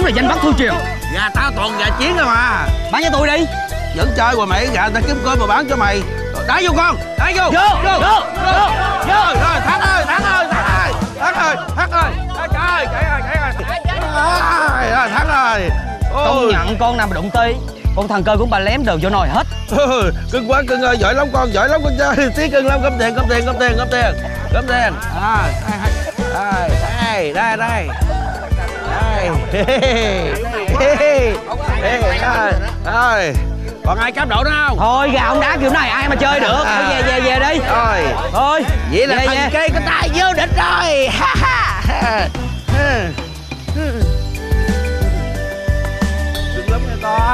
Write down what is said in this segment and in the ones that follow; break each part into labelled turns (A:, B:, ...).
A: là danh bất hư truyền.
B: Gà tao toàn gà chiến thôi mà.
A: Bán cho tôi đi.
B: Vẫn chơi hoài mày, gà ta kiếm cơm mà bán cho mày. Đá vô con, đá vô.
A: Vô.
B: Rồi, Thắng ơi. Thắng ơi.
A: Công nhận con nào mà đụng tí, con thằng cơ cũng bà lém đều vô nồi hết.
B: Cưng quá cưng ơi, giỏi lắm con chơi. Tí cưng lắm, gom tiền. Đây. Rồi. Còn ai cáp độ nữa không?
A: Thôi gà ông đá kiểu này ai mà chơi được. Thôi về đi. Thôi.
B: Vậy là thằng cây của ta vô địch rồi. Đừng lắm nha con.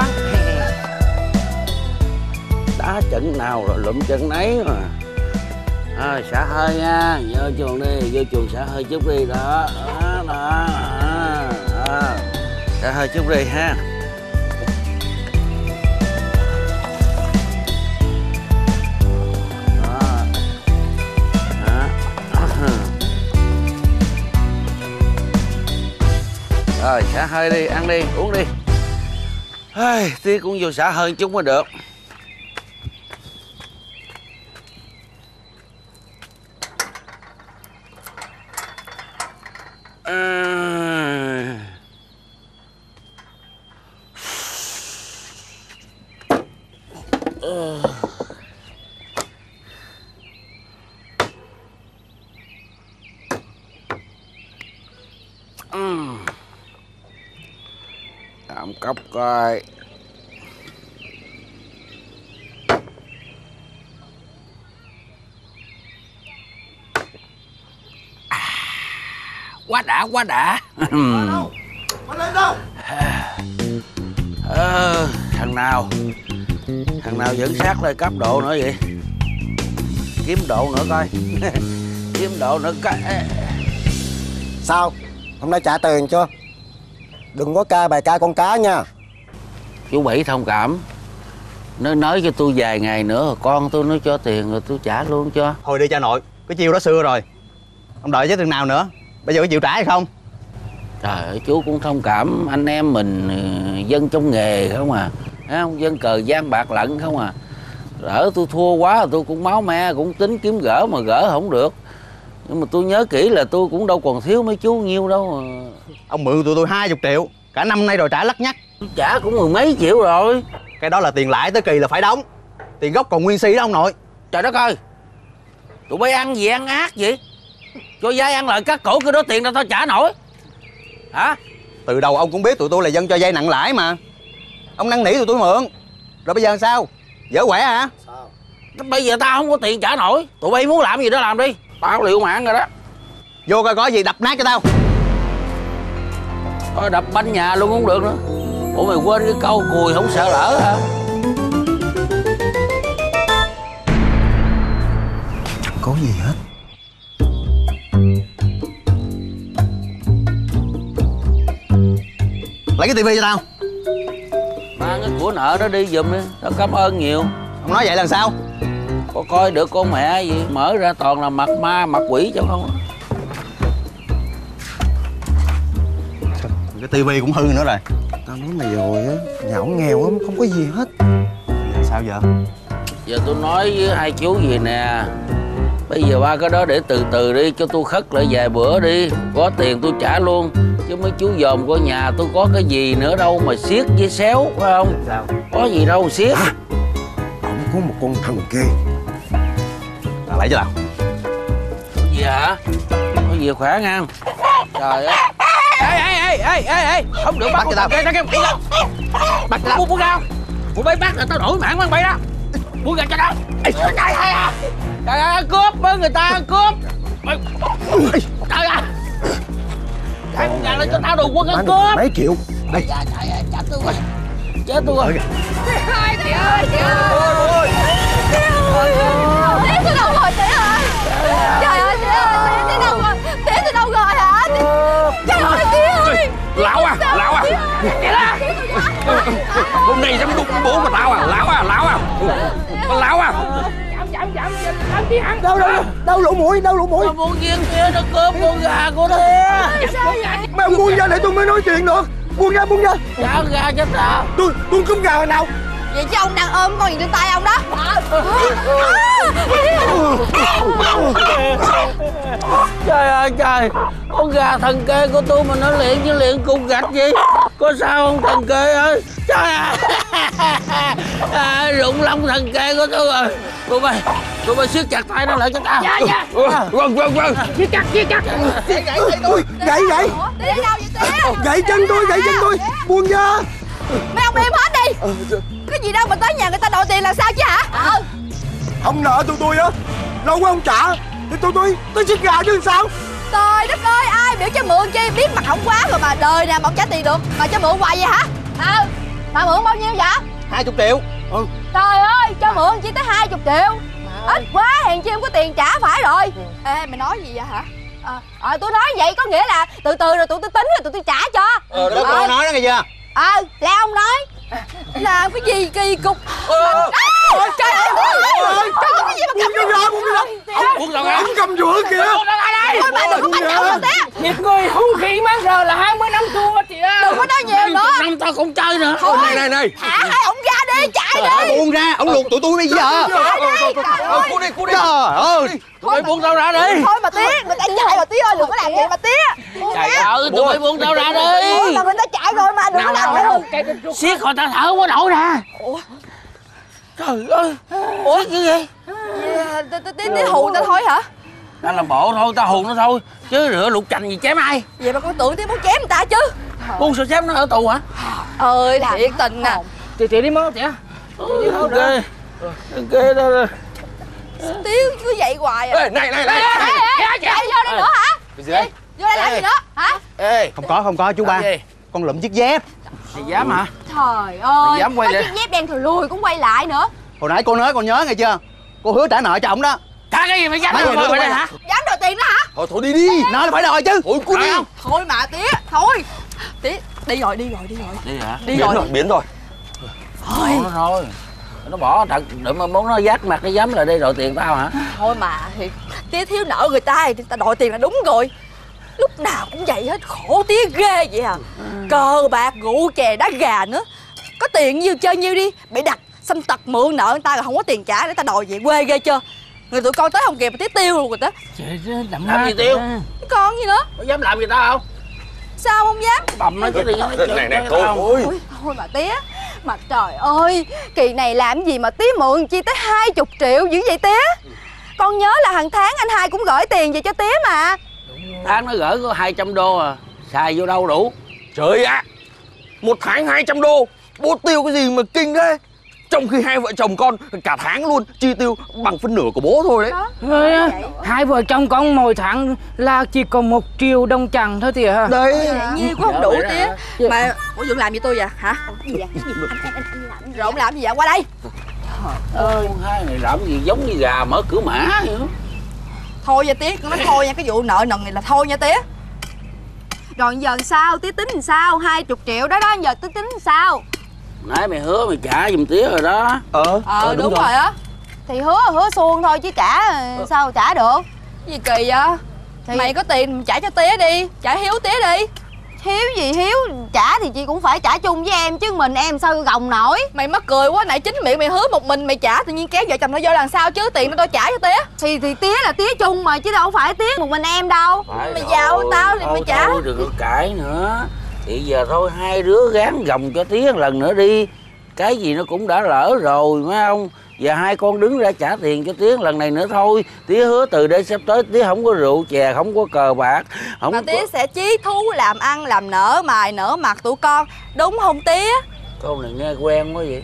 B: Đá trận nào rồi lụm trận nấy mà. Xả hơi nha, vô chuồng xả hơi chút đi đó. Xả hơi chút đi ha. Rồi xả hơi đi, ăn đi, uống đi. Tí cũng vô xả hơi chút mới được. Tạm cốc coi. Quá đã.
C: Anh lên đâu?
B: Thằng nào dẫn sát lên cấp độ nữa vậy? Kiếm độ nữa coi. Kiếm độ nữa coi.
C: Sao? Hôm nay trả tiền chưa? Đừng có ca bài ca con cá nha.
B: Chú Bảy thông cảm. Nó nói cho tôi vài ngày nữa con tôi nó cho tiền rồi tôi trả luôn cho.
A: Thôi đi cha nội, cái chiêu đó xưa rồi. Ông đợi chứ chừng nào nữa. Bây giờ có chịu trả hay không?
B: Trời ơi, chú cũng thông cảm. Anh em mình dân trong nghề không à. Thấy không? Dân cờ gian bạc lận không à. Lỡ tôi thua quá tôi cũng máu me, cũng tính kiếm gỡ mà gỡ không được. Nhưng mà tôi nhớ kỹ là tôi cũng đâu còn thiếu mấy chú nhiêu đâu mà.
A: Ông mượn tụi tôi 20 triệu. Cả năm nay rồi trả lắt nhắt.
B: Tôi trả cũng mười mấy triệu rồi.
A: Cái đó là tiền lãi tới kỳ là phải đóng. Tiền gốc còn nguyên si đó ông nội.
B: Trời đất ơi, tụi bay ăn gì ăn ác vậy? Cho dai ăn lời cắt cổ cái đó tiền đâu tao trả nổi hả?
A: Từ đầu ông cũng biết tụi tôi là dân cho vay nặng lãi mà. Ông năn nỉ tụi tôi mượn. Rồi bây giờ sao? Dở quẻ hả?
C: Sao?
B: Bây giờ tao không có tiền trả nổi. Tụi bay muốn làm gì đó làm đi. Tao liệu mạng rồi đó.
A: Vô coi có gì đập nát cho tao.
B: Thôi đập banh nhà luôn cũng được nữa. Ủa mày quên cái câu cùi không sợ lỡ hả?
C: Chẳng có gì hết.
A: Lấy cái tivi cho tao.
B: Mang cái của nợ đó đi giùm đi. Tao cảm ơn nhiều.
A: Ông nói vậy là sao?
B: Có coi được con mẹ gì. Mở ra toàn là mặt ma mặt quỷ chứ không.
A: Cái tivi cũng hư nữa rồi.
C: Tao nói mày rồi á, nhà ổng nghèo lắm, không có gì hết.
A: Sao giờ?
B: Giờ tôi nói với hai chú gì nè. Bây giờ ba cái đó để từ từ đi. Cho tôi khất lại vài bữa đi. Có tiền tôi trả luôn. Chứ mấy chú dòm của nhà tôi có cái gì nữa đâu mà siết với xéo phải không?
A: Sao?
B: Có gì đâu siết.
C: Ổng có một con thần ghê.
A: Tao lấy cho tao.
B: Có gì hả? Có gì khỏe ngang. Trời ơi. Ê, không được bắt
A: cho tao.
B: Bắt cho tao. Buông ra. Tụi bay bắt là tao đổi mạng quăng bay đó. Buông ra cho tao. Trời ơi, cướp với người ta cướp. Trời ơi. Thằng con gà lên cho tao đồ quân ăn cướp.
C: Mấy triệu. Đây.
B: Trả tôi rồi. Chết tôi rồi.
D: Chị ơi. Tía từ đâu rồi chị ơi? Trời ơi chị ơi, tía đâu rồi? Tía từ đâu rồi hả? Trời ơi tía ơi.
B: Lão à. Chạy ra. Hôm nay dám đụng bố của tao à. Lão à. Chạm tí hắn.
C: Đâu lỗ mũi.
B: Tao muốn viên kia nó cướp con gà của tía.
C: Mày không buông ra để tôi mới nói chuyện được. Buông ra, buông ra.
B: Trả gà cho tao.
C: Tôi không gà hồi nào.
D: Vậy chứ ông đang ôm con gì trên tay ông đó?
B: Trời ơi trời, con gà thần kê của tôi mà nó luyện với luyện cục gạch gì? Có sao không thần kê ơi? Trời ơi, rụng lông thần kê của tôi rồi. Tụi bay siết chặt tay nó lại cho tao.
D: Dạ.
B: Vâng. Siết chặt.
C: Gãy.
D: Tía đi đâu vậy Tía?
C: Gãy chân tôi. Buông ra.
D: Mấy ông im hết đi. Cái gì đâu mà tới nhà người ta đòi tiền là sao chứ hả?
C: Ông nợ tôi á, lâu quá không trả thì tôi siết gà chứ sao.
D: Trời đất ơi, ai biểu cho mượn chi, biết mặt không quá rồi mà đời nào mà không trả tiền được mà cho mượn hoài vậy hả? Mà mượn bao nhiêu vậy?
A: 20 triệu.
D: Trời ơi, cho mượn chỉ tới 20 triệu. Ít quá, hèn chi không có tiền trả phải rồi. Ê, mày nói gì vậy hả? Tôi nói vậy có nghĩa là từ từ rồi tụi tôi tính rồi tụi tôi trả cho.
A: Đó cô nói đó nghe chưa?
D: Là ông nói làm cái gì kỳ cục. Trời ơi, cái gì mà cầm
C: Buông ra.
B: Buông ra.
C: Ông cầm giữa kìa.
D: thôi mà đừng có mạnh động rồi Tía.
E: Nhiệt người hung khí má giờ là 20 năm thua chị ơi.
D: Đừng có nói nhiều nữa.
B: Năm tao không chơi nữa.
D: Thôi,
A: Này.
D: thả hai ông ra đi, chạy đi.
A: Buông ra, ông luộc tụi tôi bây giờ.
C: Cút đi.
A: Trời ơi.
B: Tụi bay buông tao ra đi.
D: Thôi mà Tía, người ta chạy mà Tía ơi, đừng có làm vậy mà Tía.
B: Trời ơi, tụi bay buông tao ra đi.
D: Thôi mà người ta chạy rồi mà đừng có làm vậy.
B: Siết rồi tao thở không có nổi nè. Trời ơi. Siết cái gì?
D: Tía hù người ta thôi hả?
B: Tao làm bộ thôi, tao hù nó thôi. Chứ rửa lục chành gì chém ai.
D: Vậy mà con tưởng Tía muốn chém người ta chứ.
B: Buông sao chém nó ở tù hả?
D: Ơi thiệt tình nè.
E: Chị đi mất chị.
B: Ghê đó.
D: Tía cứ vậy hoài à.
C: Này.
D: Chạy vô đây nữa hả?
A: Cái gì đấy?
D: Vô đây làm gì nữa hả?
B: Ê.
A: Không có chú ba.
B: Gì?
A: Con lụm chiếc dép.
B: Mày dám hả?
D: Trời ơi,
B: Mày dám quay
D: có
B: lại?
D: chiếc dép đen thùi lùi cũng quay lại nữa.
A: Hồi nãy cô nói con nhớ nghe chưa? Cô hứa trả nợ cho ổng đó.
B: Trả cái gì mày dám
A: Mấy người
B: đòi
A: nữa
B: đây
A: quay
B: hả?
D: Dám đòi tiền đó hả?
A: Thôi đi. Nói là phải đòi chứ.
C: Thôi cút đi.
D: Thôi mà Tía, thôi. Tía, đi rồi.
B: Đi hả?
D: Đi rồi.
C: Biến rồi.
B: Thôi. Nó thôi. Nó bỏ thật, đừng mà muốn nó dắt mặt nó dám lại đây đòi tiền tao hả?
D: Thôi mà thì Tía thiếu nợ người ta thì ta đòi tiền là đúng rồi. Lúc nào cũng vậy hết, khổ Tía ghê vậy à. Cờ bạc, rượu chè, đá gà nữa. Có tiền nhiêu chơi nhiêu đi, bị đặt xâm tật mượn nợ người ta rồi không có tiền trả để ta đòi về quê ghê chưa. Người tụi con tới không kịp mà Tía tiêu luôn rồi đó.
B: Làm gì tiêu?
D: Cái con gì nữa?
B: Có dám làm gì tao không?
D: Sao không dám?
B: Bầm nó chứ đi.
C: Này thôi.
D: Ôi, thôi mà Tía. Mà trời ơi, kỳ này làm gì mà Tía mượn chi tới 20 triệu dữ vậy Tía? Con nhớ là hàng tháng anh Hai cũng gửi tiền về cho Tía mà.
B: Tháng nó gửi có 200 đô à. Xài vô đâu đủ.
F: Trời ạ, một tháng 200 đô, bố tiêu cái gì mà kinh thế. Trong khi hai vợ chồng con cả tháng luôn chi tiêu bằng phân nửa của bố thôi đấy.
E: Rồi á, hai vợ chồng con mỗi tháng là chỉ có 1 triệu đồng chẳng thôi thì hả?
C: Đấy.
D: Nhiêu cũng không đủ Tía. Mà Ủa Dượng làm gì tôi vậy hả? Gì vậy? Rồi ông làm gì vậy? Qua đây.
B: Hai này làm gì giống như gà mở cửa mã vậy đó.
D: Thôi nha Tía, con nói thôi nha, cái vụ nợ nần này là thôi nha Tía. Rồi giờ sao? Tía tính làm sao? 20 triệu đó giờ Tía tính làm sao?
B: Nãy mày hứa mày trả giùm Tía rồi đó.
D: Đúng rồi á. Thì hứa xuông thôi chứ trả sao trả được. Gì kỳ vậy? Thì... Mày có tiền trả cho Tía đi, trả hiếu Tía đi. Hiếu gì hiếu, trả thì chị cũng phải trả chung với em chứ mình em sao gồng nổi. Mày mắc cười quá, nãy chính miệng mày hứa một mình mày trả, tự nhiên kéo vợ chồng nó vô làm sao chứ, tiền nó đâu trả cho Tía. Thì Tía là Tía chung mà chứ đâu phải Tía một mình em đâu. Mày giàu hơn tao thì mày trả.
B: Thôi đừng có cãi nữa. Thì giờ thôi hai đứa gán gồng cho Tía một lần nữa đi. Cái gì nó cũng đã lỡ rồi phải không? Giờ hai con đứng ra trả tiền cho Tía lần này nữa thôi. Tía hứa từ đây sắp tới Tía không có rượu chè, không có cờ bạc, không
D: mà
B: có...
D: Tía sẽ chí thú làm ăn làm nở mày nở mặt tụi con, đúng không Tía?
B: Câu này nghe quen quá vậy.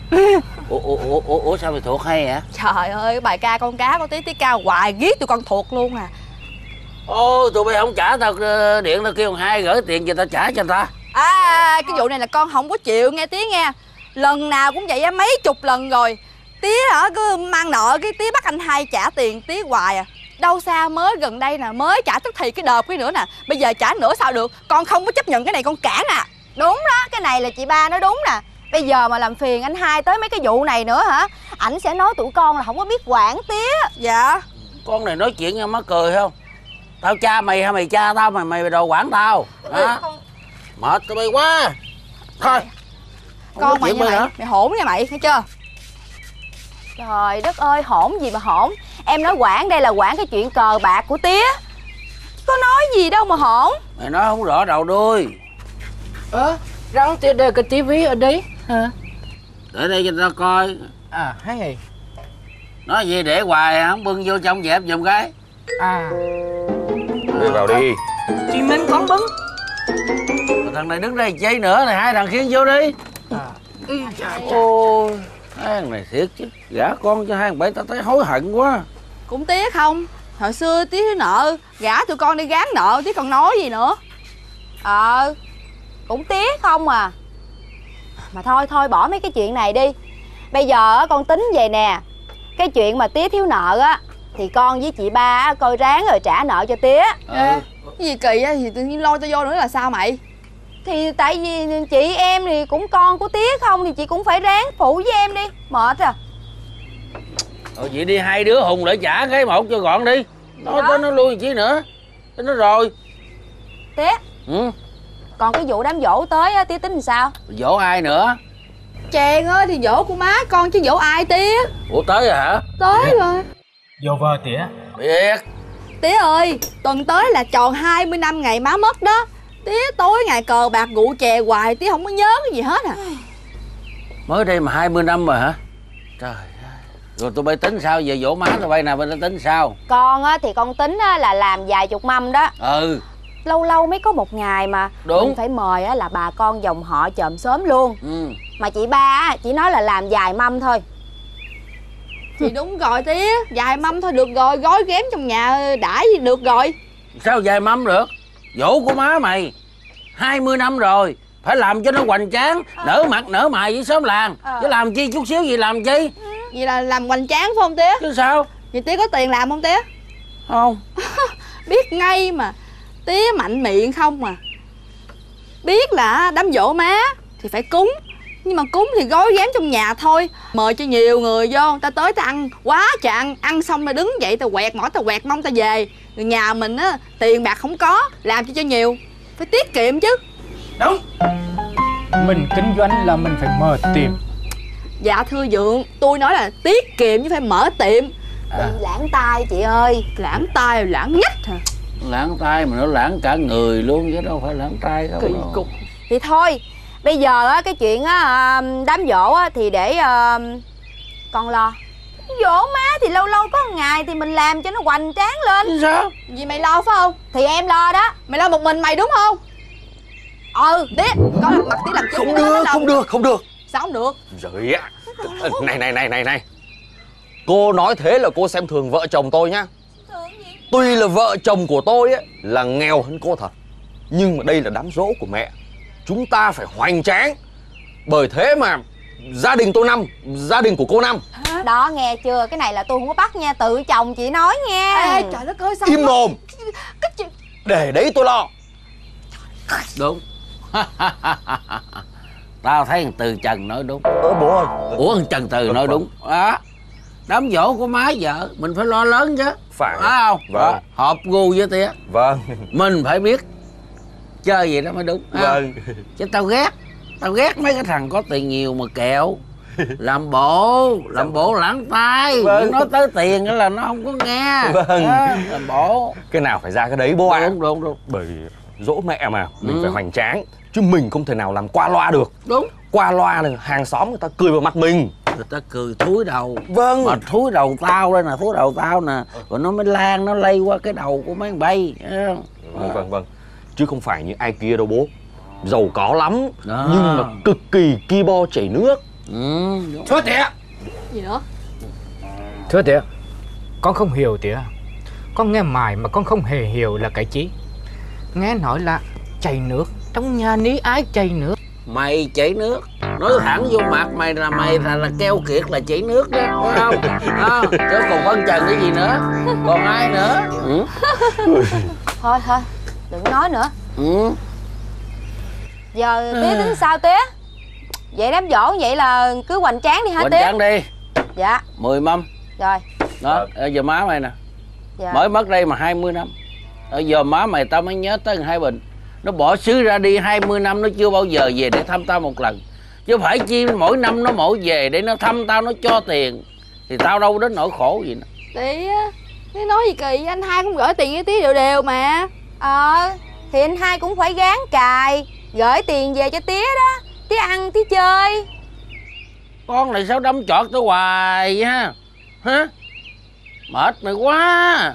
B: Ủa sao mày thuộc hay hả?
D: Trời ơi, bài ca con cá của Tía ca hoài ghét tụi con thuộc luôn à.
B: Ôi tụi bay không trả tao điện tao kêu hai gửi tiền cho tao trả cho ta.
D: Cái vụ này là con không có chịu nghe Tía nghe. Lần nào cũng vậy á, mấy chục lần rồi. Tía hả cứ mang nợ cái Tía bắt anh Hai trả tiền Tía hoài à. Đâu xa mới gần đây nè, mới trả tức thì cái đợt cái nữa nè. Bây giờ trả nữa sao được, con không có chấp nhận cái này con cản à. Đúng đó, cái này là chị ba nói đúng nè. Bây giờ mà làm phiền anh Hai tới mấy cái vụ này nữa hả, ảnh sẽ nói tụi con là không có biết quản Tía. Dạ.
B: Con này nói chuyện nghe mắc cười không? Tao cha mày hay mày cha tao, mày đồ quản tao hả? Mệt tụi bay quá. Thôi.
D: Con mày nha mày, mày hỗn nha mày, thấy chưa?
G: Trời đất ơi, hỗn gì mà hỗn. Em nói quản đây là quản cái chuyện cờ bạc của tía. Có nói gì đâu mà hỗn.
B: Mày nói không rõ đầu đuôi.
E: Rắn tía để cái tivi ở đây hả?
B: Để đây cho tao coi.
E: À hay.
B: Nói gì để hoài không bưng vô trong dẹp giùm cái.
E: À
F: Đi vào đi.
E: chị Minh con bưng.
B: Thằng này đứng đây chơi nữa này, hai thằng khiến vô đi. Ôi, hai thằng này thiệt chứ. Gả con cho hai thằng bảy tao thấy hối hận quá.
D: Cũng tía không. Hồi xưa tía thiếu nợ, gả tụi con đi gán nợ, tía còn nói gì nữa.
G: Cũng tía không à. Mà thôi bỏ mấy cái chuyện này đi. Bây giờ con tính về nè. Cái chuyện mà tía thiếu nợ á thì con với chị ba coi ráng rồi trả nợ cho tía.
D: Cái gì kỳ á, thì tự nhiên lôi tao vô nữa là sao mày?
G: Thì tại vì chị em thì cũng con của tía không, thì chị cũng phải ráng phụ với em đi. Mệt à.
B: Thôi vậy đi hai đứa hùng để trả cái một cho gọn đi. Nói tới nó lui chi nữa. Tính nó rồi.
G: Tía.
B: Ừ.
G: Còn cái vụ đám giỗ tới á, tía tính làm sao?
B: Dỗ ai nữa?
D: Chèn á thì dỗ của má con chứ dỗ ai tía.
B: Ủa tới rồi hả?
D: Tới rồi.
E: Vô vợ tía.
B: Biết.
D: Tía ơi, tuần tới là tròn 20 năm ngày má mất đó. Tía tối ngày cờ bạc rượu chè hoài, tía không có nhớ cái gì hết à.
B: Mới đây mà 20 năm rồi hả? Trời ơi. Rồi tụi bay tính sao? Về dỗ má tụi bay nè, bay tính sao?
G: Con á thì con tính á là làm vài chục mâm đó.
B: Ừ.
G: Lâu lâu mới có một ngày mà.
B: Đúng.
G: Mình phải mời á là bà con dòng họ chòm xóm luôn.
B: Ừ.
G: Mà chị ba á chỉ nói là làm vài mâm thôi.
D: Thì đúng rồi tía, vài mâm thôi được rồi, gói ghém trong nhà đãi gì được rồi.
B: Sao vài mâm được? Dỗ của má mày 20 năm rồi, phải làm cho nó hoành tráng, nở mặt nở mày với xóm làng. Chứ làm chi chút xíu gì làm chi?
D: Vậy là làm hoành tráng phải không tía?
B: Chứ sao?
D: Vậy tía có tiền làm không tía?
B: Không.
D: Biết ngay mà. Tía mạnh miệng không mà. Biết là đám dỗ má thì phải cúng, nhưng mà cúng thì gói ghém trong nhà thôi. Mời cho nhiều người vô, ta tới ta ăn quá trời ăn. Ăn xong ta đứng dậy ta quẹt mỏi ta quẹt mông ta về. Người nhà mình á tiền bạc không có, làm cho nhiều, phải tiết kiệm chứ.
E: Đúng. Mình kinh doanh là mình phải mở tiệm.
D: Dạ thưa dượng, tôi nói là tiết kiệm chứ phải mở tiệm.
G: Đừng lãng tai chị ơi.
D: Lãng tai lãng nhách hả?
B: Lãng tay mà nó lãng cả người luôn chứ đâu phải lãng tay không.
D: Kỳ cục.
G: Thì thôi, bây giờ á cái chuyện á đám giỗ á thì để con lo. Giỗ má thì lâu lâu có một ngày thì mình làm cho nó hoành tráng lên.
B: Chứ sao?
D: Vì mày lo phải không?
G: Thì em lo đó.
D: Mày lo một mình mày đúng không? Tía, con làm mặt tía làm
F: Không được, không được, không được.
D: Sao không được?
F: Giời ạ. Này. Cô nói thế là cô xem thường vợ chồng tôi nhá. Tuy là vợ chồng của tôi ấy là nghèo hơn cô thật, nhưng mà đây là đám giỗ của mẹ. Chúng ta phải hoành tráng. Bởi thế mà gia đình tôi 5, gia đình của cô 5.
G: Đó nghe chưa, cái này là tôi không có bắt nha, tự chồng chị nói nha.
D: Ê trời đất ơi sao
F: Im mồm.
D: cái chuyện...
F: Để đấy tôi lo.
B: Đúng. Tao thấy thằng Từ Trần nói đúng.
F: Bố ơi.
B: Ủa thằng Trần Từ nói đúng. Đó. Đám dỗ của má vợ mình phải lo lớn chứ.
F: Phải.
B: Không?
F: Vâng.
B: Hợp gu với tía.
F: Vâng.
B: Mình phải biết chơi vậy đó mới đúng.
F: Vâng.
B: Chứ tao ghét mấy cái thằng có tiền nhiều mà kẹo. Làm bộ lãng tay.
F: Vâng.
B: Nói tới tiền là nó không có nghe.
F: Vâng.
B: Làm bộ.
F: Cái nào phải ra cái đấy bố ạ.
B: Đúng.
F: Bởi dỗ mẹ mà mình phải hoành tráng, chứ mình không thể nào làm qua loa được.
B: Đúng.
F: Qua loa là hàng xóm người ta cười vào mặt mình.
B: Người ta cười thúi đầu.
F: Vâng.
B: Mà thúi đầu tao đây nè, thúi đầu tao nè. Rồi nó mới lan, nó lây qua cái đầu của mấy thằng bay.
F: Vâng. Chứ không phải như ai kia đâu bố. Giàu có lắm
B: đó.
F: Nhưng mà cực kỳ ki bo chảy nước.
E: Thưa tía.
D: Gì nữa?
E: Thưa tía, con không hiểu tía. Con nghe mãi mà con không hề hiểu là cái chí. Nghe nói là chảy nước, trong nhà ní ai chảy nước.
B: Mày chảy nước. Nói thẳng vô mặt mày là keo kiệt là chảy nước đó, phải không? Chứ còn phân trần cái gì nữa. Còn ai nữa?
G: Thôi đừng nói nữa. Giờ tía tính sao tía? Vậy đám giỗ vậy là cứ hoành tráng đi hả tía?
B: Hoành tráng đi.
G: Dạ.
B: 10 mâm.
G: Rồi.
B: Đó, giờ má mày nè.
G: Dạ.
B: Mới mất đây mà 20 năm. Giờ má mày tao mới nhớ tới 2 bình. Nó bỏ xứ ra đi 20 năm nó chưa bao giờ về để thăm tao một lần. Chứ phải chi mỗi năm nó mỗi về để nó thăm tao, nó cho tiền. Thì tao đâu đến nỗi khổ gì nữa.
D: Tía nói gì kỳ, anh hai cũng gửi tiền với tía đều đều mà.
G: Thì anh hai cũng phải gán cài, gửi tiền về cho tía đó. Tía ăn, tía chơi.
B: Con này sao đâm chọt tôi hoài vậy ha? Hả? Mệt mày quá.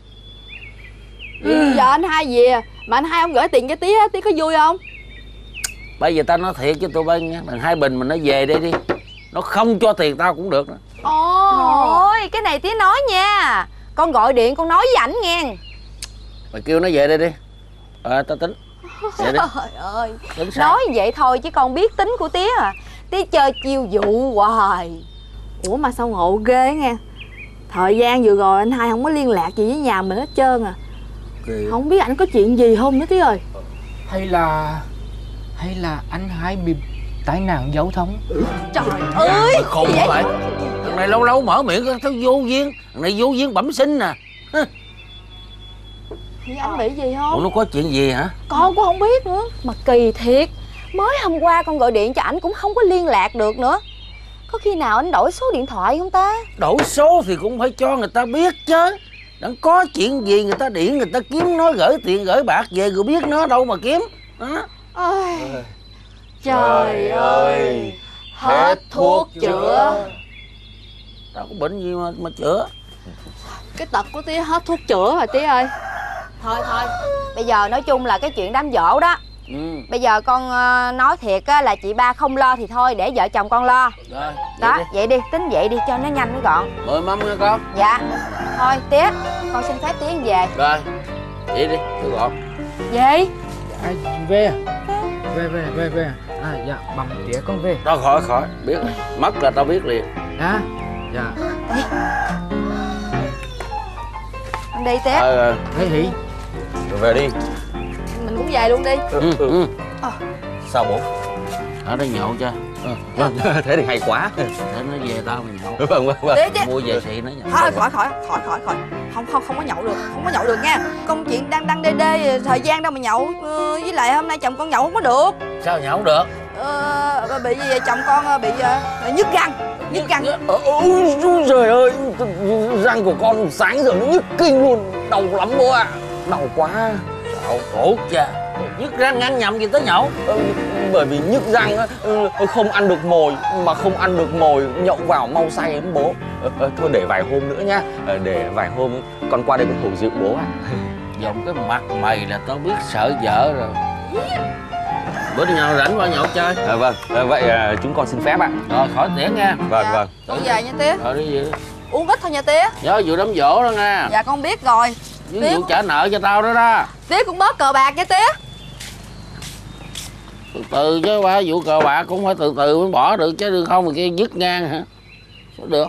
D: Giờ anh hai về mà anh hai không gửi tiền cho tía có vui không?
B: Bây giờ tao nói thiệt cho tụi bay nha, thằng Hai Bình mình nó về đây đi, nó không cho tiền tao cũng được nữa.
G: Ôi, cái này tía nói nha. Con gọi điện con nói với ảnh nghe.
B: Mày kêu nó về đây đi. Tao tính. Về đi.
G: Trời ơi,
B: Tính sao?
G: nói vậy thôi chứ con biết tính của tía à. Tía chơi chiêu dụ hoài.
D: Ủa mà sao ngộ ghê nghe. Thời gian vừa rồi anh hai không có liên lạc gì với nhà mình hết trơn à. Không biết ảnh có chuyện gì không nữa tía ơi.
E: Hay là anh hai bị tai nạn giao thông?
D: Trời ơi,
B: Khùng
D: gì vậy?
B: vậy? Thằng này lâu lâu mở miệng tao vô duyên. Thằng này vô duyên bẩm sinh nè.
D: Thì anh bị gì
B: Ủa
D: không?
B: nó có chuyện gì hả?
D: Con cũng không biết nữa.
G: Mà kỳ thiệt, mới hôm qua con gọi điện cho ảnh cũng không có liên lạc được nữa. Có khi nào anh đổi số điện thoại không ta?
B: Đổi số thì cũng phải cho người ta biết chứ. Đang có chuyện gì người ta điện, người ta kiếm nó gửi tiền gửi bạc về rồi biết nó đâu mà kiếm. Đó.
D: Ôi, trời ơi, hết thuốc chữa.
B: Tao có bệnh gì mà chữa.
D: Cái tật của tía hết thuốc chữa rồi tía ơi.
G: Thôi, bây giờ nói chung là cái chuyện đám giỗ đó. Bây giờ con nói thiệt á, là chị ba không lo thì thôi, để vợ chồng con lo.
B: Rồi,
G: Đó, vậy đi, tính vậy đi cho nó nhanh nó gọn.
B: 10 mâm nha con.
G: Dạ. Thôi tía, con xin phép tía về.
B: Rồi, vậy đi, tôi gọn.
D: Gì?
E: Về. Dạ, bầm tía con về.
B: Tao khỏi, biết rồi. Mất là tao biết liền.
E: Dạ.
G: Con đi tía.
E: Thấy hỉ.
F: Rồi về đi.
D: Mình cũng về luôn đi.
F: Sao bố?
B: Ở đây nhậu cho.
F: Thế thì hay quá.
B: Để nó về tao mà nhậu.
F: Vâng.
D: Tía.
B: Mua về xị nó nhậu.
D: Thôi khỏi. Không có nhậu được nha. Công chuyện đang đê thời gian đâu mà nhậu. Với lại hôm nay chồng con nhậu không có được.
B: Sao nhậu không được?
D: Bị gì vậy? Chồng con bị nhức răng.
F: Ôi trời ơi, răng của con sáng giờ nó nhức kinh luôn. Đau lắm bố ạ. Đau quá.
B: Khổ cha. Nhức răng ăn nhầm gì tới nhậu?
F: Bởi vì nhức răng á, không ăn được mồi. Mà không ăn được mồi nhậu vào mau say lắm bố. Thôi để vài hôm nữa nhá. Để vài hôm con qua đây con hầu rượu bố ạ.
B: Dòng cái mặt mày là tao biết sợ vợ rồi. Bữa nào rảnh qua nhậu chơi.
F: Vâng, vậy chúng con xin phép ạ.
B: Rồi khỏi tỉa nha.
F: Vâng.
D: Con về nha tía.
B: Rồi đi về.
D: Uống ít thôi nha tía.
B: Nhớ vụ đám dỗ đó nha.
D: Dạ con biết rồi.
B: Với vụ trả nợ cho tao đó đó.
D: Tía cũng bớt cờ bạc nha tía.
B: Từ từ chứ ba, vụ cờ bạc cũng phải từ từ mới bỏ được chứ đừng không mà kia dứt ngang hả? Sao được?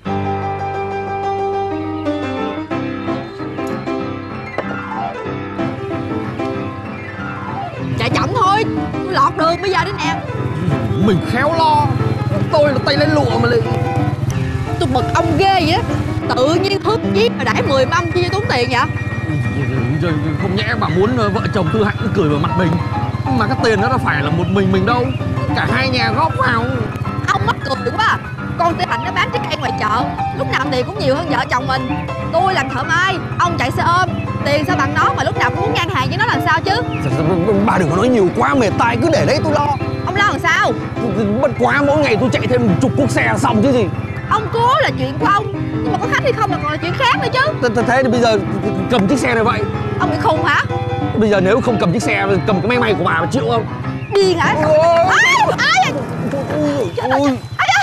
D: Chạy chậm thôi, lọt đường bây giờ đến nè.
F: Mình khéo lo. Tôi là tay lên lụa mà liền.
D: Tôi bực ông ghê vậy á. Tự nhiên húp giết mà đãi 10 mâm chi cho tốn tiền vậy?
F: Rồi không nhẽ bà muốn vợ chồng Tư Hạnh cười vào mặt mình. Mà cái tiền đó đâu phải là một mình đâu. Cả hai nhà góp vào.
D: Ông mắc cười quá à. Con Tư Hạnh nó bán trái cây ngoài chợ, lúc nào tiền cũng nhiều hơn vợ chồng mình. Tôi làm thợ may, ông chạy xe ôm, tiền sao bằng nó mà lúc nào cũng muốn ngang hàng với nó làm sao chứ?
F: Bà đừng có nói nhiều quá mệt tai, cứ để đấy tôi lo.
D: Ông lo làm sao?
F: Bất quá mỗi ngày tôi chạy thêm 10 cuốc xe là xong chứ gì.
D: Ông cố là chuyện của ông, nhưng mà có khách hay không là còn là chuyện khác nữa chứ.
F: Thế thì bây giờ cầm chiếc xe này vậy.
D: Ông bị khùng hả?
F: Bây giờ nếu không cầm chiếc xe, cầm cái máy may của bà mà chịu không?
D: Điên hả? Ai trời ơi.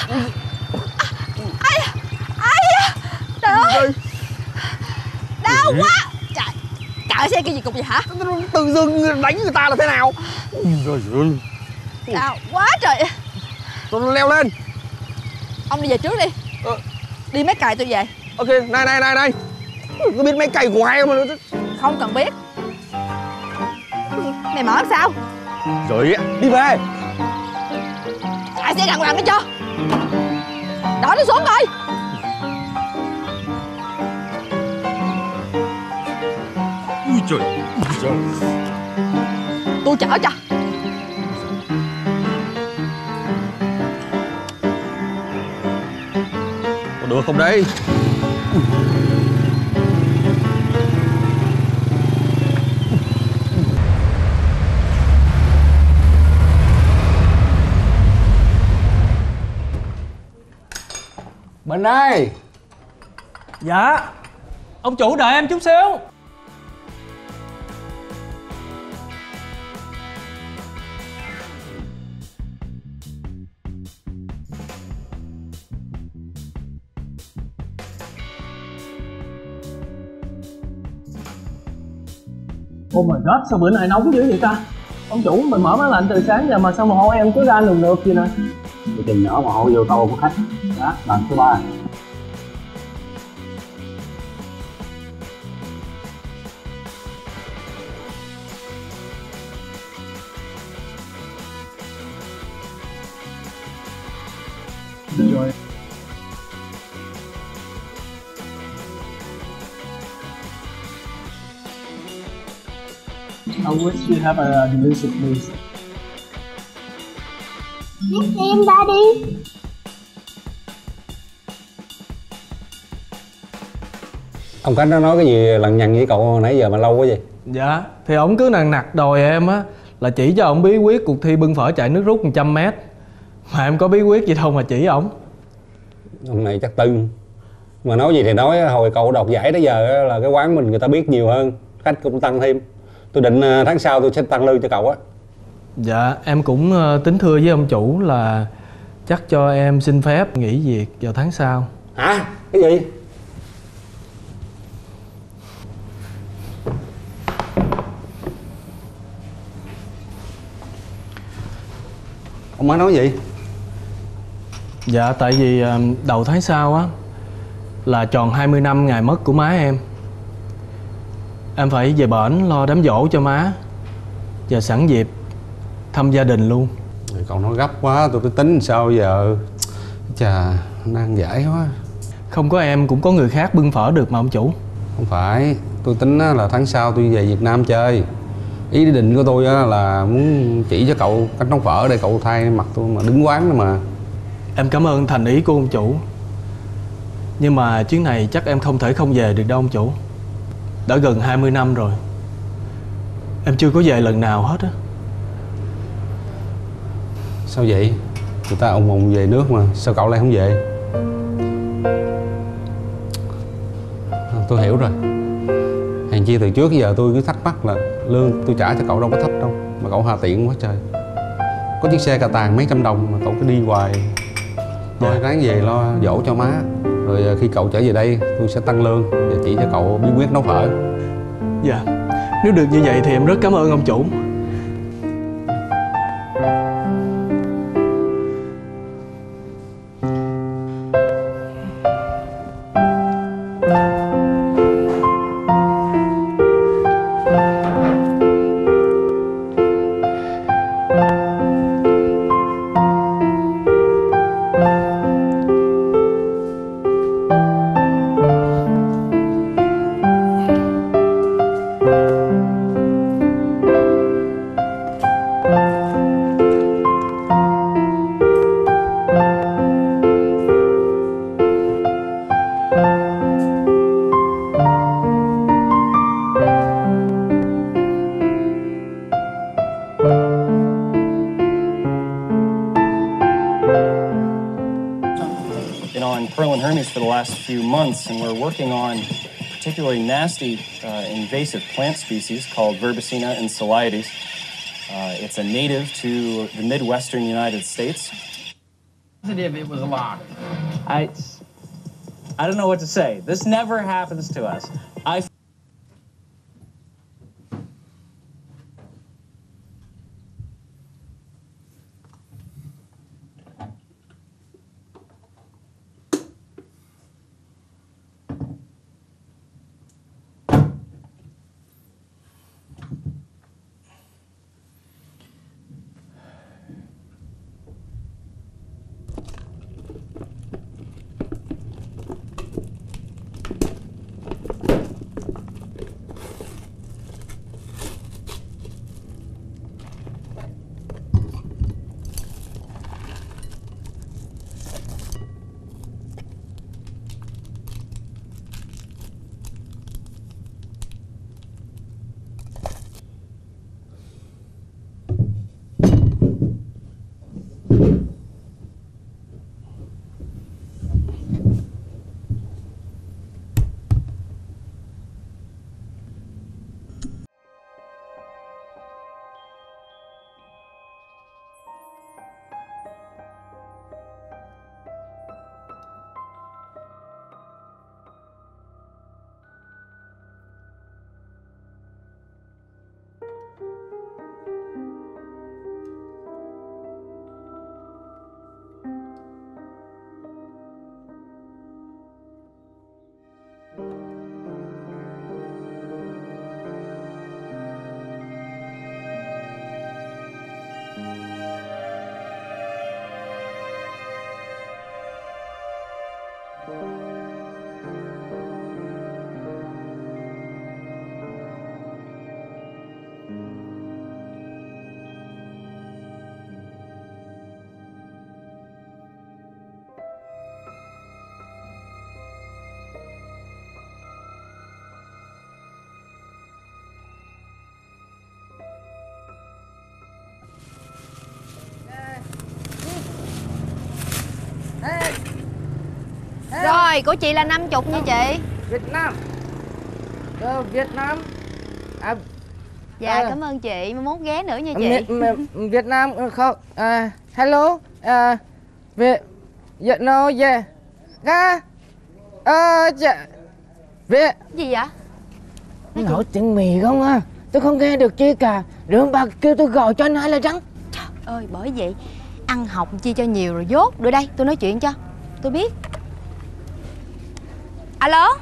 D: Trời ơi, đau quá. Trời, cạo xe cái gì cục vậy hả?
F: Tự dưng đánh người ta là thế nào? Trời ơi,
D: Đau quá trời.
F: tôi leo lên.
D: Ông đi về trước đi. Đi mấy cày tôi về.
F: Ok, này. Tôi biết mấy cày của ai mà.
D: Không cần biết. Mày mở sao?
F: Trời ạ, đi về.
D: Chạy xe đàng hoàng đi cho. Đổ nó xuống coi.
F: Ui trời.
D: tôi chở cho.
F: Có được không đây?
H: Bình ơi.
I: Dạ. Ông chủ đợi em chút xíu. Oh my god, sao bữa nay nóng dữ vậy ta? Ông chủ, mình mở máy lạnh từ sáng giờ mà sao mồ hôi em cứ ra nườm nượp vậy nè.
H: Tôi chừng nhỏ mồ hôi vô tô của khách. Đó, lần thứ 3.
I: Rồi. I wish you have a music, please.
J: Yes, em Daddy.
H: Ông Khánh nó nói cái gì lằng nhằng với cậu nãy giờ mà lâu quá vậy?
I: Dạ, thì ổng cứ nằng nặc đòi em á là chỉ cho ổng bí quyết cuộc thi bưng phở chạy nước rút 100m. Mà em có bí quyết gì đâu mà chỉ ổng.
H: Ông này chắc tưng. Mà nói gì thì nói, hồi cậu đoạt giải tới giờ là cái quán mình người ta biết nhiều hơn, khách cũng tăng thêm. Tôi định tháng sau tôi sẽ tăng lương cho cậu á.
I: Dạ, em cũng tính thưa với ông chủ là chắc cho em xin phép nghỉ việc vào tháng sau.
H: Hả? Cái gì? Ông mới nói gì?
I: Dạ, tại vì đầu tháng sau á là tròn 20 năm ngày mất của má em. Em phải về bển lo đám giỗ cho má và sẵn dịp thăm gia đình luôn.
H: Cậu nói gấp quá, tôi tính sao giờ. Chà, nan giải quá.
I: Không có em cũng có người khác bưng phở được mà ông chủ.
H: Không phải, tôi tính là tháng sau tôi về Việt Nam chơi. Ý định của tôi là muốn chỉ cho cậu cách nấu phở để cậu thay mặt tôi mà đứng quán nữa mà.
I: Em cảm ơn thành ý của ông chủ. Nhưng mà chuyến này chắc em không thể không về được đâu ông chủ. Đã gần 20 năm rồi em chưa có về lần nào hết á.
H: Sao vậy? Người ta ùng ùng về nước mà, sao cậu lại không về? Tôi hiểu rồi. Hèn chi từ trước tới giờ tôi cứ thắc mắc là lương tôi trả cho cậu đâu có thấp đâu mà cậu hà tiện quá trời. Có chiếc xe cà tàng mấy trăm đồng mà cậu cứ đi hoài. Thôi ráng về lo dỗ cho má. Rồi khi cậu trở về đây tôi sẽ tăng lương và chỉ cho cậu bí quyết nấu phở.
I: Dạ, nếu được như vậy thì em rất cảm ơn ông chủ.
K: Pearl and Hermes for the last few months, and we're working on a particularly nasty invasive plant species called Verbicina enceladus. It's a native to the Midwestern United States.
L: If it was alive.
K: I don't know what to say. This never happens to us.
G: Rồi, của chị là 50 nha chị.
E: Việt Nam. Việt Nam.
G: Dạ, cảm ơn chị, mai mốt ghé nữa nha chị.
E: Việt Nam không. Hello. Việt no yeah. Việt.
G: Gì vậy?
E: Nấu tiếng mì không à? Tôi không nghe được chi cả. Đừng bà kêu tôi gọi cho anh hai là rắn.
G: Trời ơi, bởi vậy ăn học chi cho nhiều rồi dốt. Đưa đây, tôi nói chuyện cho. Tôi biết. Alo.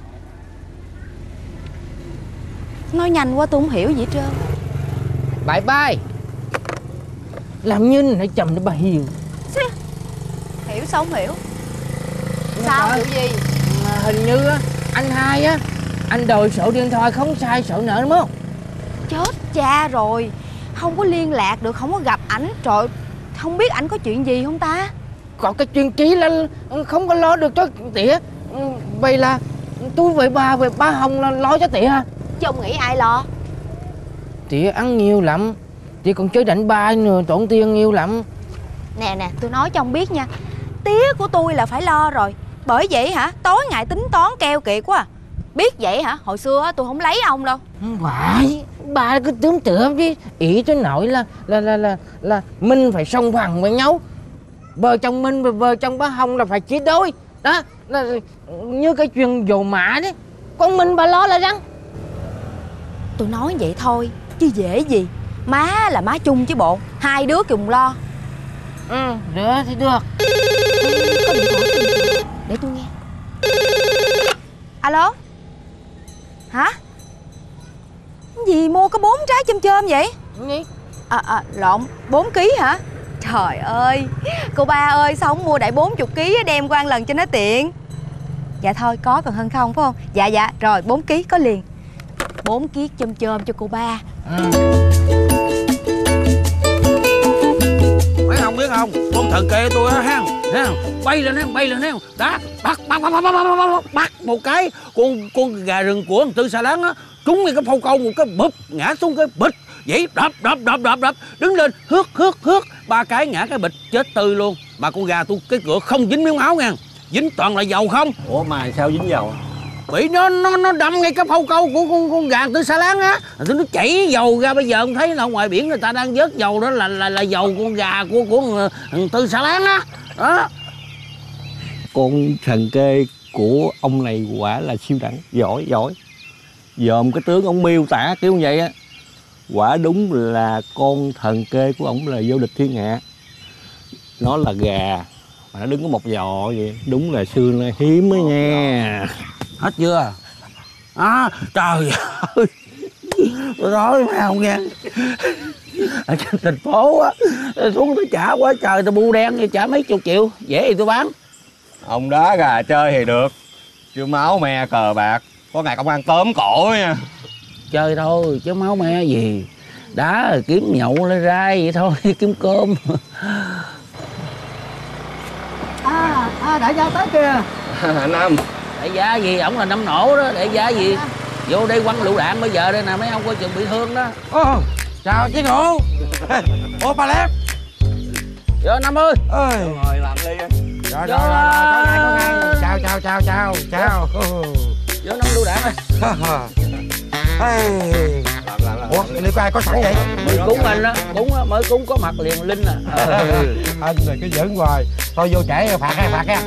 G: Nói nhanh quá tôi không hiểu gì hết trơn.
E: Bye bye. Làm như này chầm để bà hiểu.
G: Hiểu sao không hiểu? Sao hiểu gì?
E: Hình như á, anh hai á, anh đòi sổ điện thoại không sai sổ nợ đúng không?
G: Chết cha rồi. Không có liên lạc được, không có gặp ảnh. Trời, không biết ảnh có chuyện gì không ta?
E: Còn cái chuyện ký là không có lo được cho tỉa. Vậy là tôi với ba Hồng là lo cho tỉa hả?
G: Chứ ông nghĩ ai lo?
E: Tỉa ăn nhiều lắm. Tỉa còn chơi đánh bài nữa, tốn tiền nhiều lắm.
G: Nè, tôi nói cho ông biết nha. Tía của tôi là phải lo rồi. Bởi vậy hả, tối ngày tính toán keo kiệt quá à. Biết vậy hả, hồi xưa tôi không lấy ông đâu.
E: Không phải, bà cứ tưởng tượng chứ. Ý tôi nói là mình phải song bằng với nhau. Vợ chồng mình và vợ chồng bá Hồng là phải chia đôi. Đó, là như cái chuyện dầu mã đấy. Con mình bà lo là răng.
G: Tôi nói vậy thôi, chứ dễ gì. Má là má chung chứ bộ. Hai đứa cùng lo.
E: Được thì được.
G: Có điện thoại để tôi nghe. Alo. Hả? Gì mua có 4 trái chôm chôm vậy?
E: Gì?
G: Lộn, 4 kg hả? Trời ơi, cô ba ơi, sao không mua đại 40 kg đem qua ăn lần cho nó tiện? Dạ thôi, có còn hơn không phải không? Dạ, rồi 4 kg có liền. 4 kg chôm chôm cho cô ba.
B: Mấy ông biết không, con thần kê tôi á ha, bay lên ha, đó, bắt một cái con gà rừng của thằng Tư Xà Láng á, trúng ngay cái phâu câu một cái bụp, ngã xuống cái bịch, vậy đập, đứng lên hước, 3 cái ngã cái bịch chết tươi luôn. Mà con gà tôi cái cửa không dính miếng máu nha, dính toàn là dầu không.
A: Ủa mà sao dính dầu?
B: Bị nó đâm ngay cái phâu câu của con gà Tư Xà Láng á, nó chảy dầu ra. Bây giờ ông thấy là ngoài biển người ta đang vớt dầu đó là dầu con gà của Tư Xà Láng á. Đó.
M: Con thần kê của ông này quả là siêu đẳng, giỏi. Dòm cái tướng ông miêu tả kiểu như vậy á, quả đúng là con thần kê của ông là vô địch thiên hạ. Nó là gà mà nó đứng có một giò vậy, đúng là xương nó hiếm ấy nha.
B: Hết chưa? Trời ơi, tôi nói mà không nghe. Ở trên thành phố á, xuống tôi trả quá trời, tôi bu đen trả mấy chục triệu, dễ thì tôi bán.
F: Ông đá gà chơi thì được, chứ máu me cờ bạc có ngày ông ăn tóm cổ nha.
B: Chơi thôi chứ máu me gì, đá rồi kiếm nhậu lấy rai vậy thôi, kiếm cơm.
C: Đại gia tới kìa.
F: Năm.
B: Đại gia gì, ổng là năm nổ đó. Đại gia gì, vô đây quăng lựu đạn bây giờ đây nè, mấy ông coi chừng bị thương đó.
E: Chào chí Ngụ. Ô Ba Lép.
B: Vô Năm ơi.
F: Rồi làm đi.
E: Rồi, có ngay. Chào.
B: Vô Năm lựu đạn rồi.
C: Ủa, liệu có ai có sẵn vậy?
B: Mới cúng anh đó, mới cúng có mặt liền linh à.
C: Anh này cứ giỡn hoài. Thôi vô trễ phạt ha.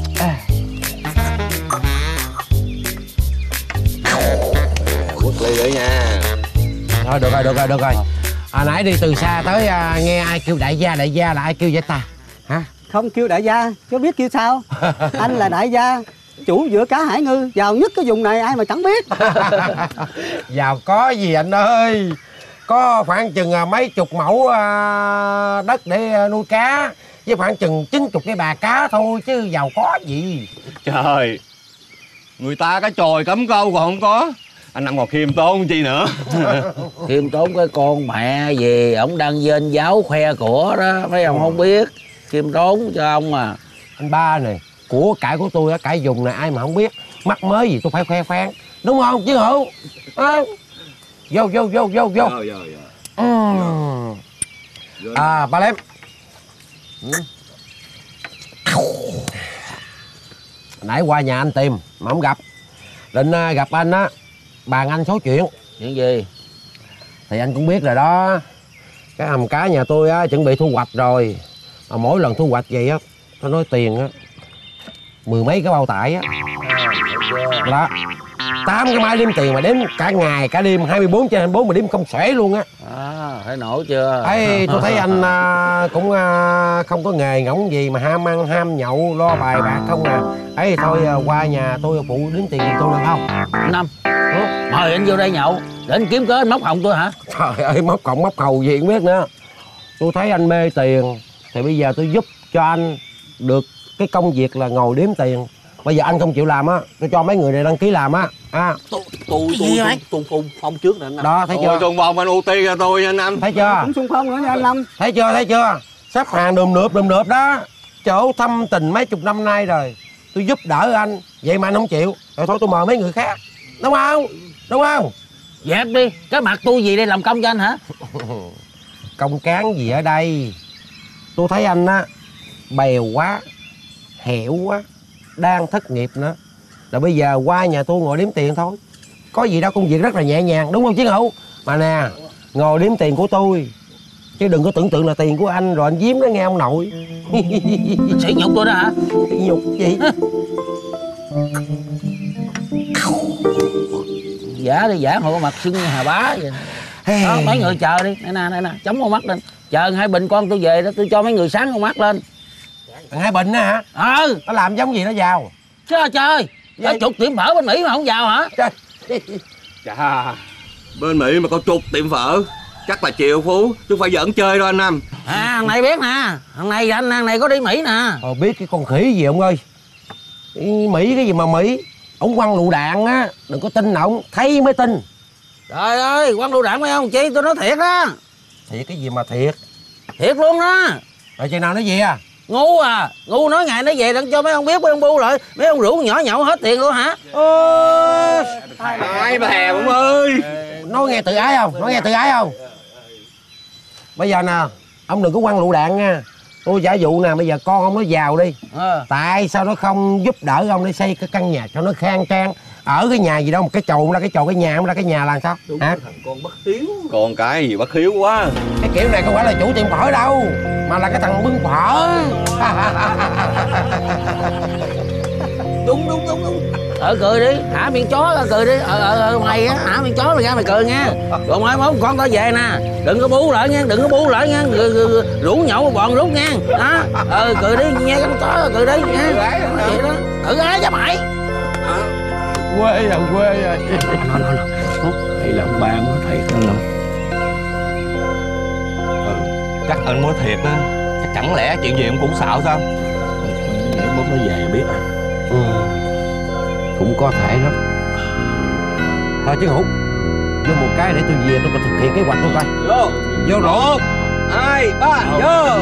F: Quất ly nữa nha.
C: Thôi được rồi. Nãy đi từ xa tới nghe ai kêu đại gia là ai kêu vậy ta? Hả?
N: Không kêu đại gia, chứ biết kêu sao? Anh là đại gia, chủ giữa cá hải ngư, giàu nhất cái vùng này ai mà chẳng biết.
C: Giàu có gì anh ơi. Có khoảng chừng mấy chục mẫu đất để nuôi cá, với khoảng chừng 90 cái bà cá thôi, chứ giàu có gì.
F: Trời, người ta cái chòi cắm câu còn không có, anh ăn ngọt khiêm tốn chi nữa.
B: Khiêm tốn cái con mẹ gì, ổng đang trên giáo khoe của đó, mấy ông không biết. Khiêm tốn cho ông à.
C: Anh Ba này, của cải của tôi á, cải dùng này ai mà không biết. Mắc mới gì tôi phải khoe khoang, đúng không chứ Hữu? Vô. Ba Lép. Nãy qua nhà anh tìm mà không gặp. Định gặp anh á, bàn anh số chuyện.
B: Chuyện gì?
C: Thì anh cũng biết rồi đó. Cái hầm cá nhà tôi á chuẩn bị thu hoạch rồi. Mà mỗi lần thu hoạch vậy á, tôi nói tiền á 10 mấy cái bao tải á. Đó 8 cái máy đếm tiền mà đếm cả ngày cả đêm 24/24 mà đếm không xuể luôn á.
B: Thấy nổi chưa?
C: Ê, tôi thấy anh cũng không có nghề ngỗng gì mà ham ăn ham nhậu lo bài bạc không à. Ấy thôi qua nhà tôi phụ đếm tiền giùm tôi được không?
B: Năm mời anh vô đây nhậu để anh kiếm cớ anh móc họng tôi hả?
C: Trời ơi, móc cọng móc cầu gì cũng biết nữa. Tôi thấy anh mê tiền thì bây giờ tôi giúp cho anh được cái công việc là ngồi đếm tiền. Bây giờ anh không chịu làm á, tôi cho mấy người này đăng ký làm á.
M: Tôi phong trước nè anh Năm.
C: Đó thấy chưa?
M: Xung phong anh ưu tiên cho tôi nha anh Năm.
C: Thấy chưa?
N: Cũng xung phong nữa nha anh Năm.
C: Thấy chưa? Sắp hàng đùm nượp đó. Chỗ thâm tình mấy chục năm nay rồi. Tôi giúp đỡ anh, vậy mà anh không chịu. Rồi thôi tôi mời mấy người khác. Đúng không?
B: Dẹp đi, cái mặt tôi gì đây làm công cho anh hả?
C: Công cán gì ở đây? Tôi thấy anh á bèo quá, hẻo quá, đang thất nghiệp nữa. Rồi bây giờ qua nhà tôi ngồi đếm tiền thôi. Có gì đâu, công việc rất là nhẹ nhàng, đúng không Chiến Hữu? Mà nè, ngồi đếm tiền của tôi, chứ đừng có tưởng tượng là tiền của anh rồi anh giếm nó nghe ông nội.
B: Sỉ nhục tôi đó hả?
C: Sỉ nhục gì?
B: Giả đi, giả hộ mặt xưng Hà Bá vậy. Đó, mấy người chờ đi, đây nè, chống con mắt lên. Chờ hai bình con tôi về đó, tôi cho mấy người sáng con mắt lên.
C: Thằng Hai Bình á hả? Nó làm giống gì nó giàu?
B: Trời, có chục tiệm phở bên Mỹ mà không giàu hả?
F: Chà, bên Mỹ mà có chục tiệm phở chắc là triệu phú, chứ không phải giỡn chơi đâu anh Năm.
B: Thằng này biết nè, thằng này có đi Mỹ nè.
C: Biết cái con khỉ gì ông ơi. Mỹ cái gì mà Mỹ? Ông quăng lựu đạn á, đừng có tin ổng, thấy mới tin.
B: Trời ơi, quăng lựu đạn mấy ông chị, tôi nói thiệt á.
C: Thiệt cái gì mà thiệt?
B: Thiệt luôn đó.
C: Rồi chừng nào nói gì à?
B: Ngu nói ngày nó về đừng cho mấy ông biết, mấy ông bu lại, mấy ông rủ nhỏ nhậu hết tiền luôn hả?
F: Ai mà hè ông ơi.
C: Nói nghe tự ái không? Bây giờ nè, ông đừng có quăng lựu đạn nha. Tôi giả dụ nè, bây giờ con ông nó giàu đi. Tại sao nó không giúp đỡ ông để xây cái căn nhà cho nó khang trang? Ở cái nhà gì đâu, một cái chầu ra cái chầu, cái nhà không ra cái nhà là sao? Hả?
F: Thằng con bất hiếu. Con cái gì bất hiếu quá.
C: Cái kiểu này không phải là chủ tiệm phở đâu, mà là cái thằng bưng phở.
B: Đúng. Cười đi, hả miệng chó ra cười đi. Mày á, hả miệng chó mày ra mày cười nha. Rồi mai mốt con tao về nè, đừng có bú lại nha, rủ nhậu bọn rút nha. Đó, cười đi nghe con chó cười đi nha. Vậy đó, tự ái cho mày.
C: Quê rồi.
M: Hay là ông ba mới thiệt không?
F: Chắc anh mới thiệt á. Chắc chẳng lẽ chuyện gì ông cũng xạo sao?
M: Để bố nó về biết à.
C: Cũng có thể lắm. Thôi Chiến Hữu, vô một cái để tôi về tôi thực hiện kế hoạch tôi coi. Vô 1, 2, 3, vô.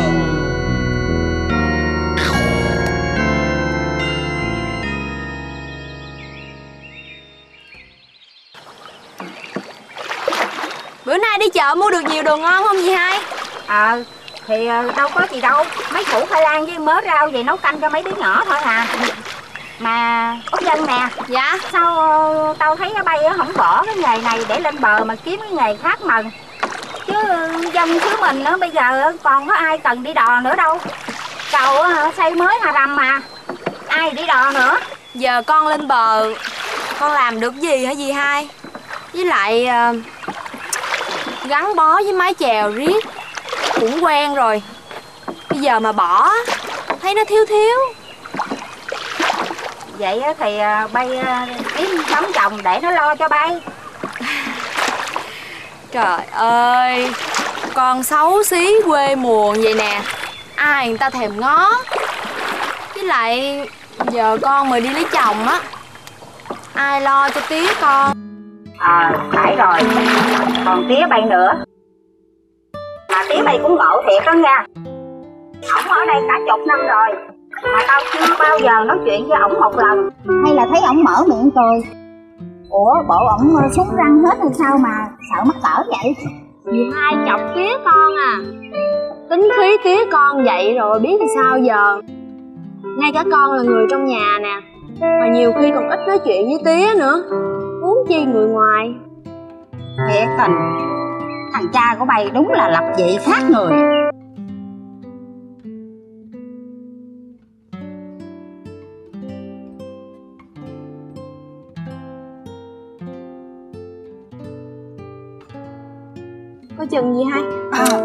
D: Bữa nay đi chợ mua được nhiều đồ ngon không dì Hai?
G: Thì đâu có gì đâu. Mấy củ khoai lang với mớ rau về nấu canh cho mấy đứa nhỏ thôi à. Mà Út Dân nè.
D: Dạ.
G: Sao tao thấy nó bay không bỏ cái nghề này để lên bờ mà kiếm cái nghề khác mà. Chứ dân xứ mình bây giờ còn có ai cần đi đò nữa đâu. Cầu xây mới hà rầm mà, ai đi đò nữa.
D: Giờ con lên bờ con làm được gì hả dì Hai? Với lại gắn bó với mái chèo riết cũng quen rồi. Bây giờ mà bỏ thấy nó thiếu.
G: Vậy thì bay kiếm sống chồng để nó lo cho bay.
D: Trời ơi, con xấu xí quê mùa vậy nè, ai người ta thèm ngó. Với lại giờ con mà đi lấy chồng á, ai lo cho tía con?
G: Phải rồi, còn tía bay nữa. Mà tía bay cũng ngộ thiệt đó nha. Ổng ở đây cả chục năm rồi mà tao chưa bao giờ nói chuyện với ổng một lần.
J: Hay là thấy ổng mở miệng cười? Ủa bộ ổng súng răng hết rồi sao mà sợ mắc cỡ vậy?
D: Dì Hai chọc tía con à. Tính khí tía con vậy rồi biết làm sao giờ. Ngay cả con là người trong nhà nè,
O: Mà nhiều khi còn ít nói chuyện với tía nữa, huống chi người ngoài.
J: Thiệt tình, thằng cha của bay đúng là lập dị khác người.
O: Có chừng gì hay?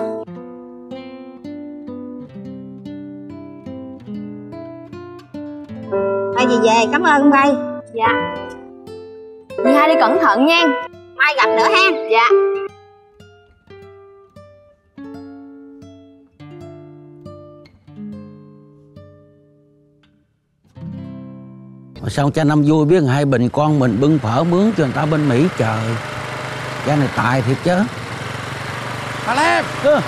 J: Bay gì về, cảm ơn bay.
O: Dạ. Dì hai đi cẩn thận nha.
J: Mai gặp nữa ha.
O: Dạ.
B: Mà sao cha Năm vui biết hai bình con mình bưng phở mướn cho người ta bên Mỹ trời. Cha này tài thiệt chứ.
C: Ba Lem.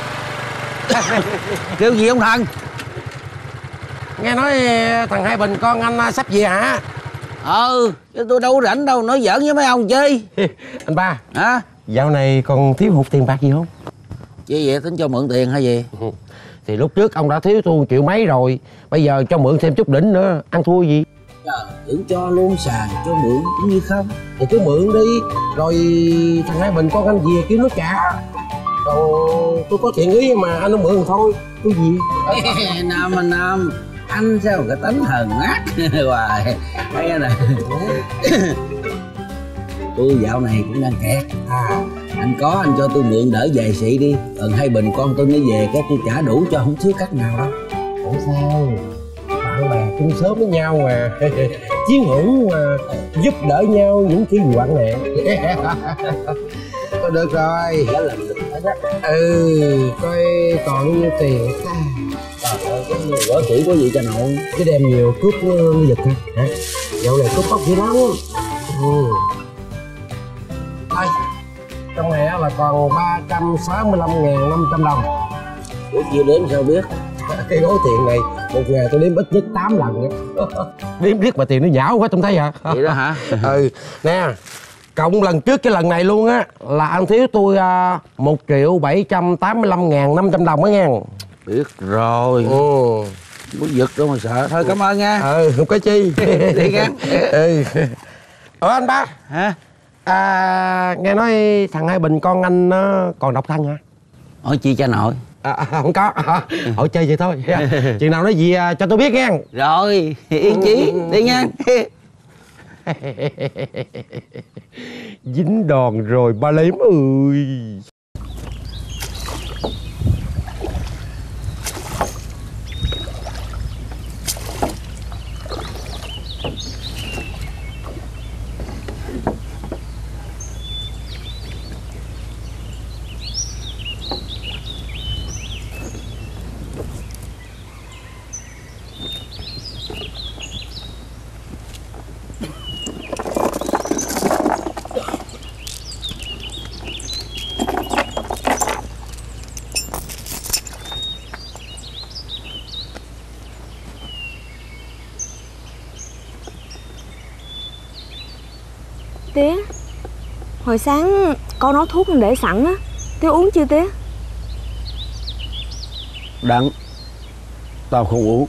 B: Kêu gì ông Thần?
C: Nghe nói thằng Hai Bình con anh sắp về hả?
B: Chứ tôi đâu có rảnh đâu, nói giỡn với mấy ông chi.
C: Anh ba.
B: Hả?
C: Dạo này còn thiếu hụt tiền bạc gì không?
B: Chứ vậy tính cho mượn tiền hay gì?
C: Thì lúc trước ông đã thiếu tôi 1 triệu mấy rồi. Bây giờ cho mượn thêm chút đỉnh nữa, ăn thua gì?
B: Trời, tưởng cho luôn xài, cho mượn cũng như không.
C: Thì cứ mượn đi, rồi thằng Hai Bình con anh về kêu nó trả. Còn tôi có thiện ý mà anh nó mượn thôi, tôi gì?
B: Nam, anh sao cái tánh hờn ác hoài. Thấy nè. Tôi dạo này cũng đang kẹt. Anh có anh cho tôi mượn đỡ vài xị đi. Còn Hai Bình con tôi mới về cái tôi trả đủ cho, không thiếu cách nào đâu.
C: Không sao, bạn bè chung sớm với nhau mà. Chiến hữu mà, giúp đỡ nhau những khi hoạn nạn. Thôi được rồi. Coi còn bao nhiêu tiền.
B: Trời ơi, gỡ chỉ có gì cho nội.
C: Cái đem nhiều cướp nó giật hả? Dạo này cướp bóc dữ lắm. Đây, trong này là còn 365.500 đồng.
B: Ủa chưa đếm sao biết?
C: Cái gói tiền này một ngày tôi đếm ít nhất 8 lần. Đếm riết mà tiền nó nhão quá trông thấy hả?
B: Vậy đó hả?
C: Nè, cộng lần trước cái lần này luôn á là anh thiếu tôi 1.785.500 đồng á nghe.
B: Biết rồi. Muốn giật đâu mà sợ. Thôi cảm ơn nha.
C: Không có chi.
B: Đi nghe.
C: Anh ba.
B: Hả?
C: Nghe nói thằng Hai Bình con anh nó còn độc thân hả?
B: Hỏi chi cha nội?
C: Không có. Hỏi chơi vậy thôi. Chuyện nào nói gì cho tôi biết nghe.
B: Rồi, yên chí. Đi nha.
C: Dính đòn rồi ba Lem ơi.
O: Tía, hồi sáng con nói thuốc mình để sẵn á, tía uống chưa tía?
B: Đặng, tao không uống.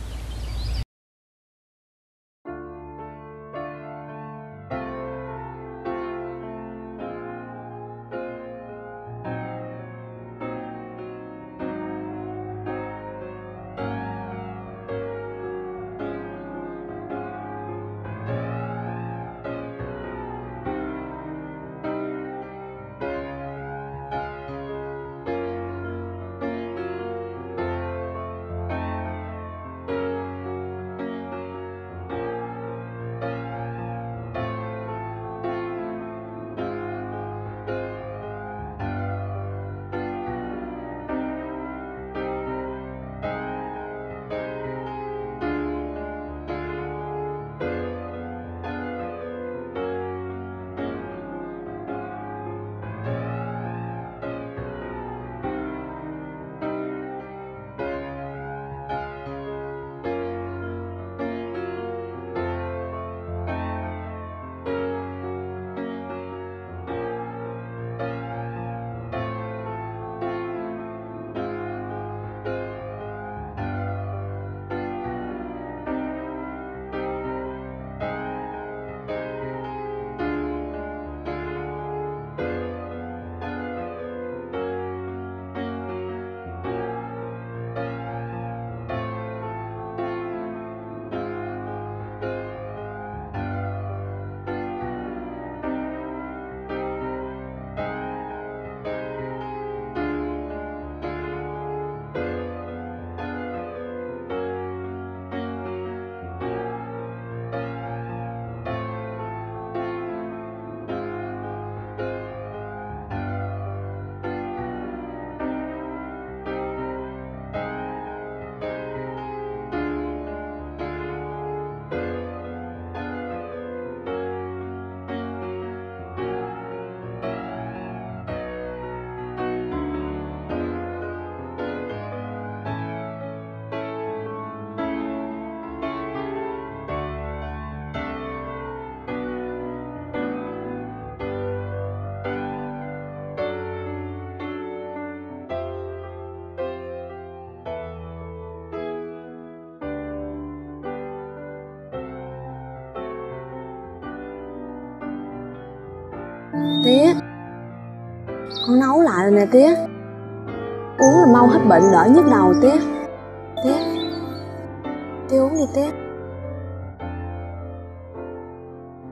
O: Tía, con nấu lại rồi nè tía. Uống là mau hết bệnh đỡ nhức đầu tía. Tía, tía uống đi tía.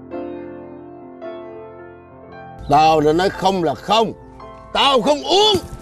P: Tao đã nói không là không. Tao không uống.